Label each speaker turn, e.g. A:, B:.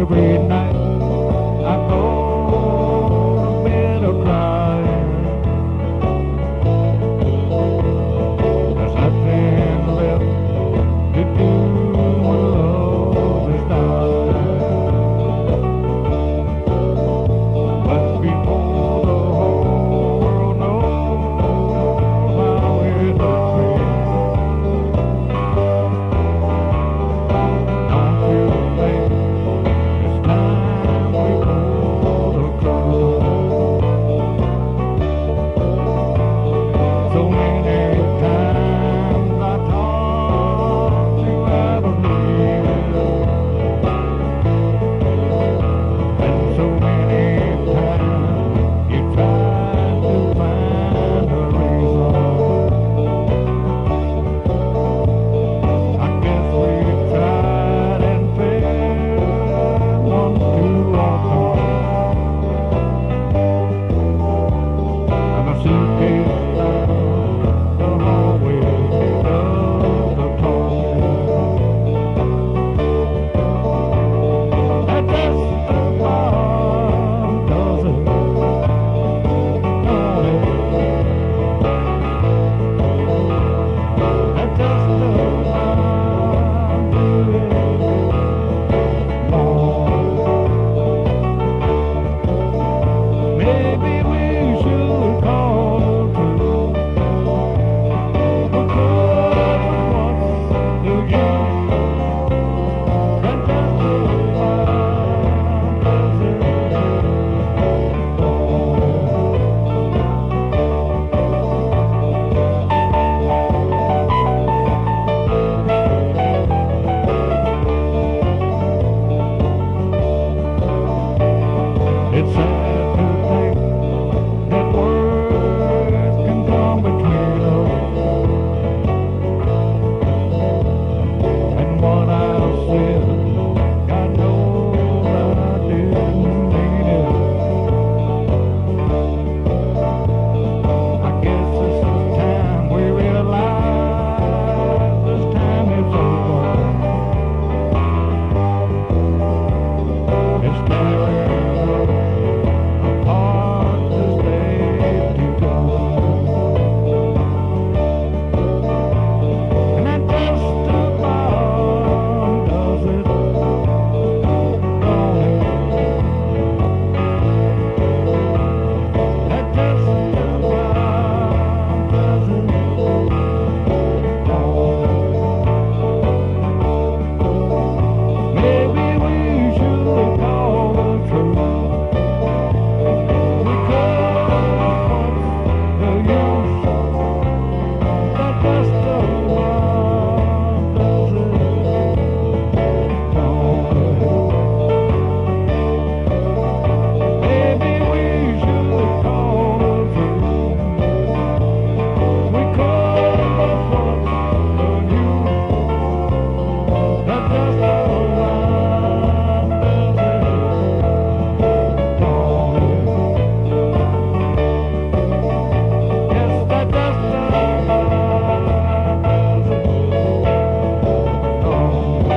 A: every night I go to bed a crying. There's nothing left to do when love is dying. But before the whole world knows how it's a dream, don't you think it's time we pull the curtain? So many times I talked you out of leaving, and so many times you tried to find a reason. I guess we tried and failed one too often. And the suitcase down the hallway does the talking. That just about does it. That just about do it. Maybe we should call too. Because what's the use? That just about does it. It's sad to think that words can come between us, and what I said, God knows I didn't mean it. I guess this is time we realize this time is over. It's tearing us apart this day together. And that just about does it, don't it? That just about does it, maybe we should call the truth. Because what's the use? That just about does it, don't it? Maybe we should call the truth. Because what's the use? That just about does it, don't it? Yes, that just about does it, don't it?